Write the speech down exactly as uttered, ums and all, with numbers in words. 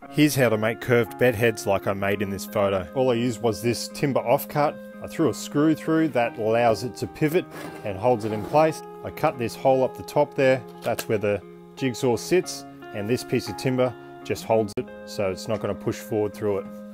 Here's how to make curved bed heads like I made in this photo. All I used was this timber offcut. I threw a screw through that allows it to pivot and holds it in place. I cut this hole up the top there. That's where the jigsaw sits, and this piece of timber just holds it so it's not going to push forward through it.